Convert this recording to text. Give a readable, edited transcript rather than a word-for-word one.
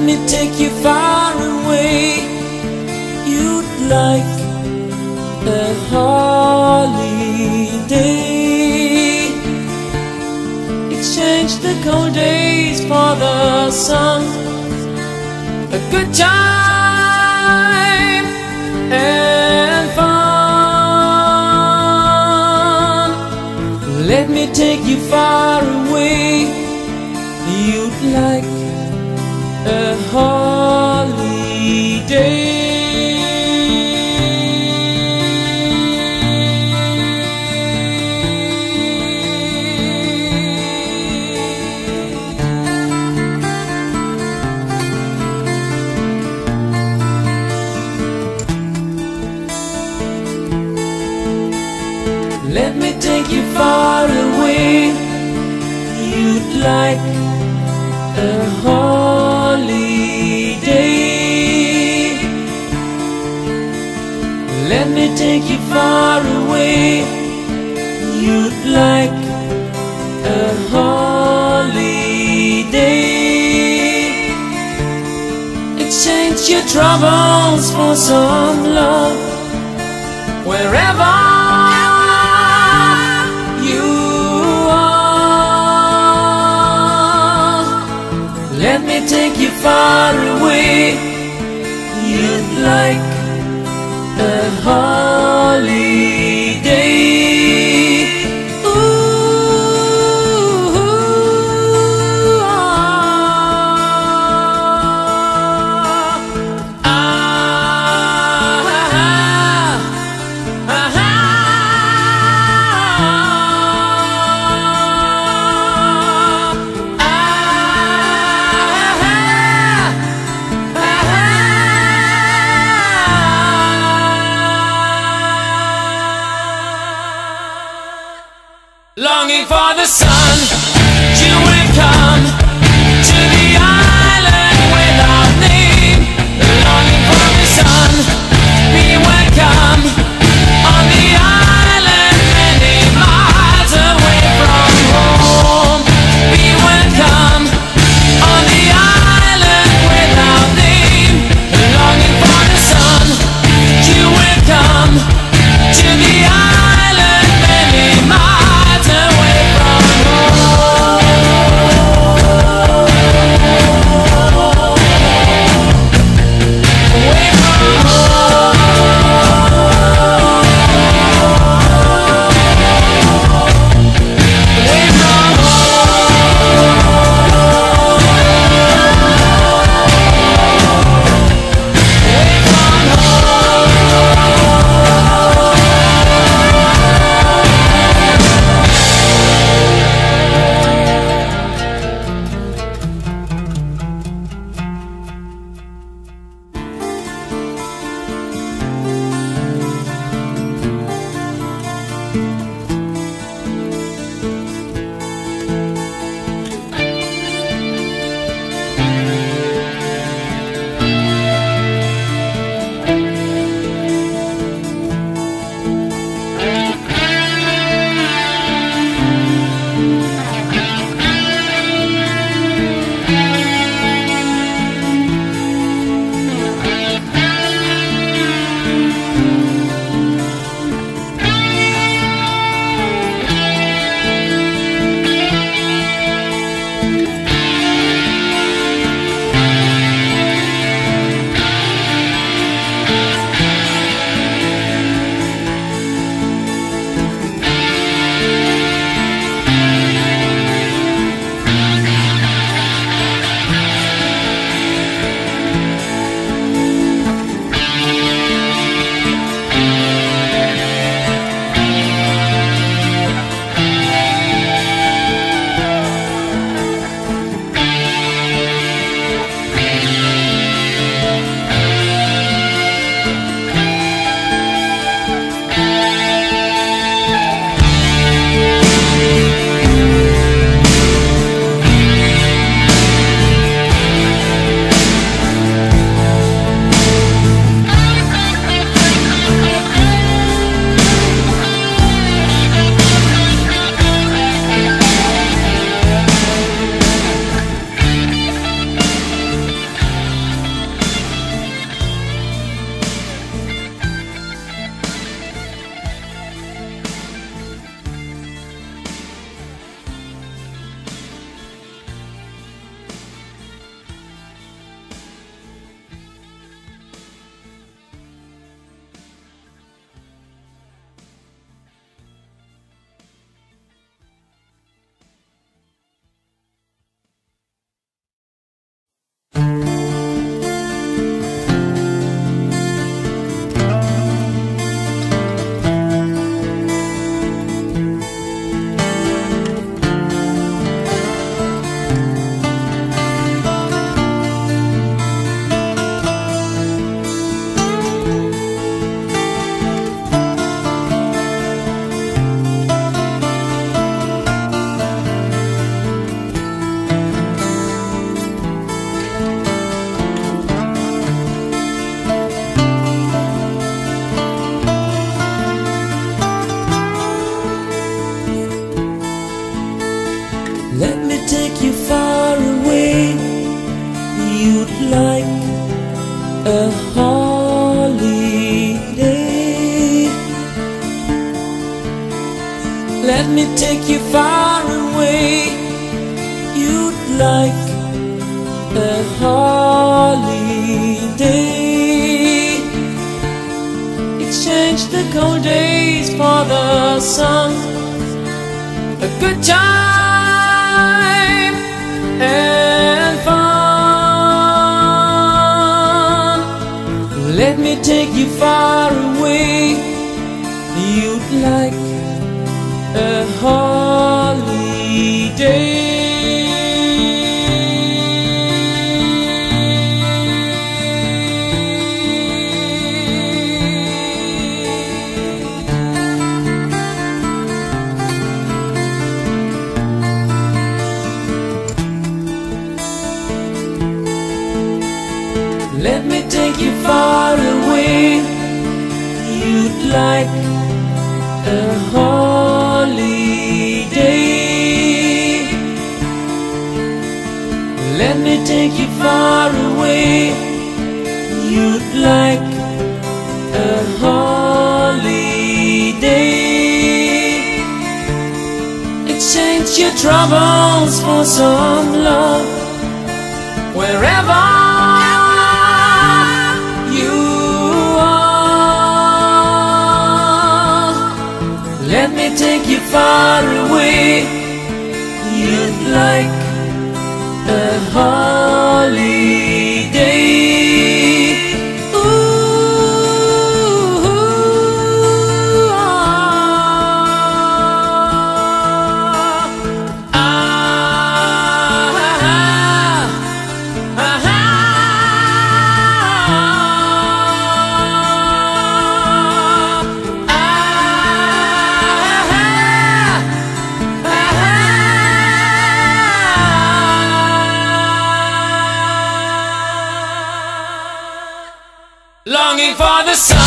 me take you far away. You'd like a holiday. Exchange the cold days for the sun. A good time and fun. Let me take you far away. You'd like a holiday. Let me take you far away. You'd like a holiday. Let me take you far away. You'd like a holiday. Exchange your troubles for some love. Wherever let me take you far away. You'd like a holiday. Ooh, ah, ah, ah, ah. Let me take you far away. You'd like a holiday. Let me take you far away. You'd like a holiday. Exchange the cold days for the sun. A good time and fun. Let me take you far away. You'd like a holiday. Let me take you far away. You'd like a holiday. Let me take you far away. You'd like a holiday. Exchange your troubles for some love. Wherever let me take you far away. You'd like a holiday. Ooh, ah, ah, ah, longing for the sun.